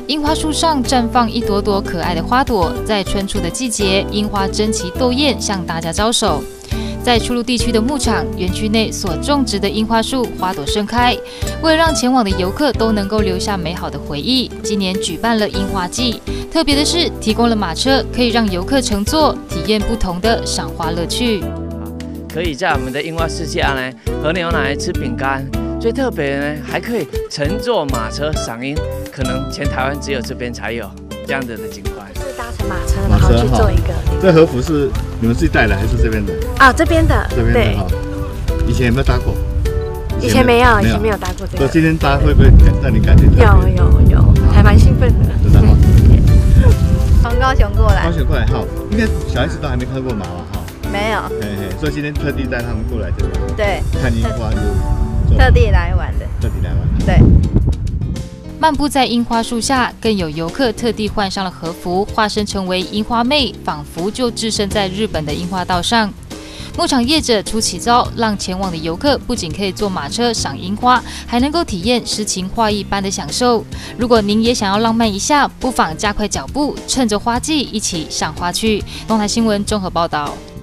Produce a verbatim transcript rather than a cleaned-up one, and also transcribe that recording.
樱花树上绽放一朵朵可爱的花朵，在春初的季节，樱花争奇斗艳，向大家招手。在初鹿地区的牧场园区内所种植的樱花树花朵盛开，为了让前往的游客都能够留下美好的回忆，今年举办了樱花季。特别的是，提供了马车，可以让游客乘坐，体验不同的赏花乐趣。 可以在我们的樱花世界呢，喝牛奶、吃饼干。最特别的呢，还可以乘坐马车赏樱，可能全台湾只有这边才有这样子的景观。 是搭乘马车，然后去做一个。 这和服是你们自己带来还是这边的？ 啊，这边的。 这边的哈。以前有没有搭过？ 以前没有，以前没有搭过这个。 今天搭会不会让你感觉？ 有有有，还蛮兴奋的。 真的吗？ 从高雄过来。 高雄过来哈，应该小孩子都还没看过马吧哈？ 没有。 嘿嘿，所以今天特地带他们过来这边。 对。 看樱花就。 特地来玩的， 特地来玩。 对， 漫步在樱花树下，更有游客特地换上了和服，化身成为樱花妹，仿佛就置身在日本的樱花道上。牧场业者出奇招，让前往的游客不仅可以坐马车赏樱花，还能够体验诗情画意般的享受。如果您也想要浪漫一下，不妨加快脚步，趁着花季一起赏花去。东台新闻综合报道。